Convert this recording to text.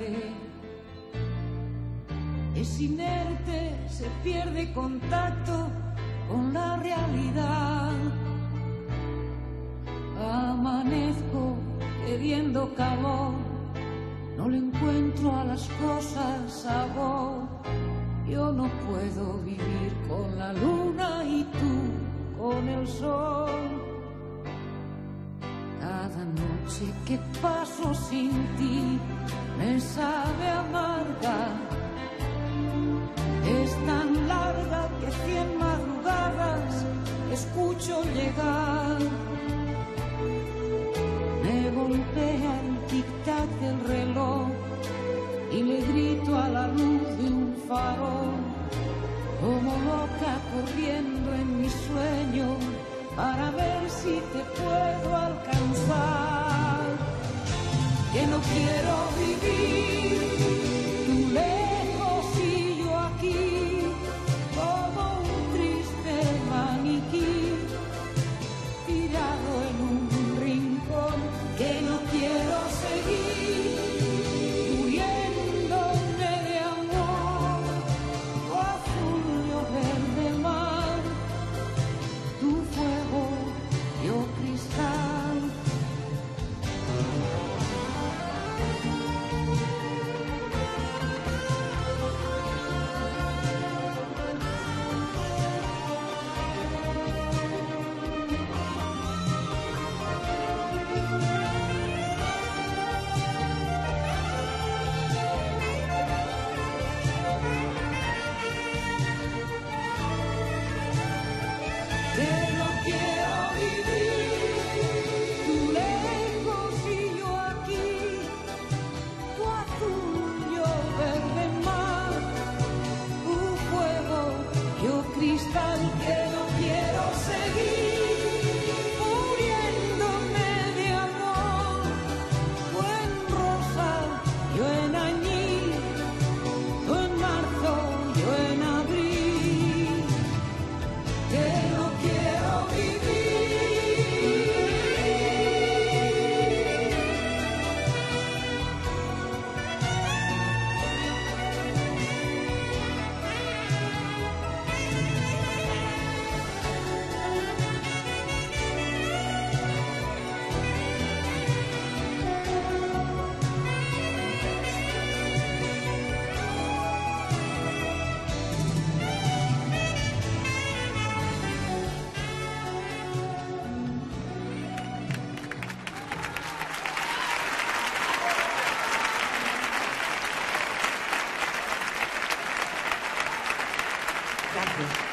fe. Es inerte, se pierde contacto con la realidad. Amanezco queriendo calor, no le encuentro a las cosas sabor. Yo no puedo vivir con la luna y tú con el sol. Cada noche que paso sin ti me sabe amarga. Es tan larga que 100 madrugadas escucho llegar. Me golpea el tic-tac del reloj y le grito a la luz de un farol, como loca corriendo en mi sueño para ver si te puedo alcanzar. Que no quiero vivir tú lejos y yo aquí, como un triste maniquí tirado en un rincón. Que no quiero seguir muriéndome de amor, tu azul, yo verde mar, tu fuego, yo cristal. Cristal, que no quiero seguir muriéndome de amor. Tú en rosa, yo en añil, tú en marzo, yo en abril. Que no quiero vivir. Gracias.